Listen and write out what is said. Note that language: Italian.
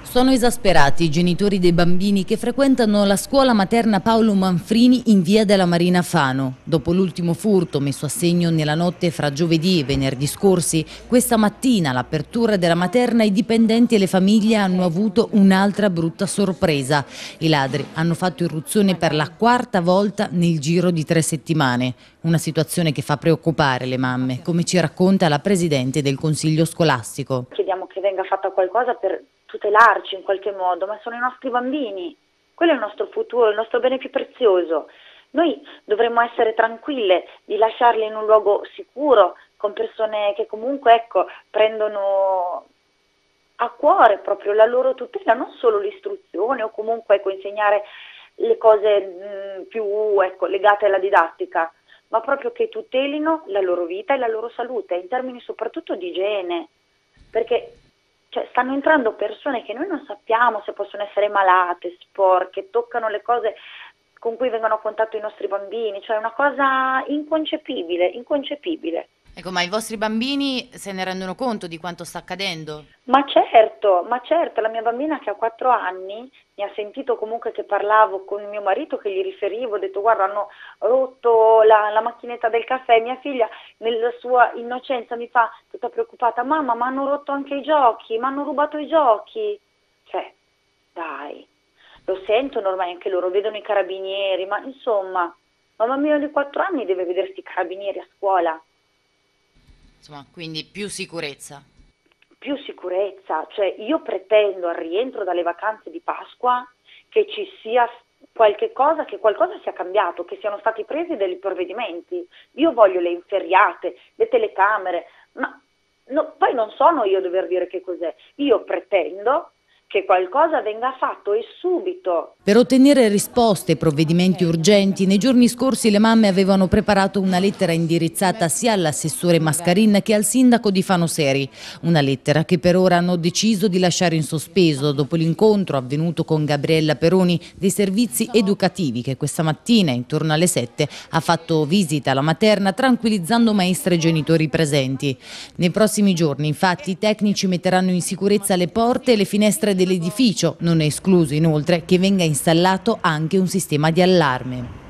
Sono esasperati i genitori dei bambini che frequentano la scuola materna Paolo Manfrini in via della Marina Fano. Dopo l'ultimo furto messo a segno nella notte fra giovedì e venerdì scorsi, questa mattina all'apertura della materna i dipendenti e le famiglie hanno avuto un'altra brutta sorpresa. I ladri hanno fatto irruzione per la quarta volta nel giro di 3 settimane. Una situazione che fa preoccupare le mamme, come ci racconta la presidente del Consiglio scolastico. Chiediamo che venga fatta qualcosa per tutelarci in qualche modo, ma sono i nostri bambini, quello è il nostro futuro, il nostro bene più prezioso. Noi dovremmo essere tranquille di lasciarli in un luogo sicuro, con persone che comunque prendono a cuore proprio la loro tutela, non solo l'istruzione o comunque insegnare le cose più legate alla didattica, ma proprio che tutelino la loro vita e la loro salute, in termini soprattutto di igiene, perché stanno entrando persone che noi non sappiamo se possono essere malate, sporche, toccano le cose con cui vengono a contatto i nostri bambini, cioè è una cosa inconcepibile, inconcepibile. Ecco, ma i vostri bambini se ne rendono conto di quanto sta accadendo? Ma certo, la mia bambina che ha 4 anni mi ha sentito comunque che parlavo con mio marito, che gli riferivo, ho detto guarda hanno rotto la macchinetta del caffè, mia figlia nella sua innocenza mi fa tutta preoccupata, mamma ma hanno rotto anche i giochi, mi hanno rubato i giochi, dai, lo sentono ormai anche loro, vedono i carabinieri, ma insomma, un bambino di 4 anni deve vedersi i carabinieri a scuola. Insomma, quindi più sicurezza. Più sicurezza, io pretendo al rientro dalle vacanze di Pasqua che ci sia che qualcosa sia cambiato, che siano stati presi dei provvedimenti. Io voglio le inferriate, le telecamere, ma poi non sono io a dover dire che cos'è. Io pretendo che qualcosa venga fatto e subito. Per ottenere risposte e provvedimenti urgenti, nei giorni scorsi le mamme avevano preparato una lettera indirizzata sia all'assessore Mascarin che al sindaco di Fano Seri. Una lettera che per ora hanno deciso di lasciare in sospeso dopo l'incontro avvenuto con Gabriella Peroni dei servizi educativi che questa mattina, intorno alle 7, ha fatto visita alla materna tranquillizzando maestre e genitori presenti. Nei prossimi giorni, infatti, i tecnici metteranno in sicurezza le porte e le finestre dell'edificio. Non è escluso inoltre che venga installato anche un sistema di allarme.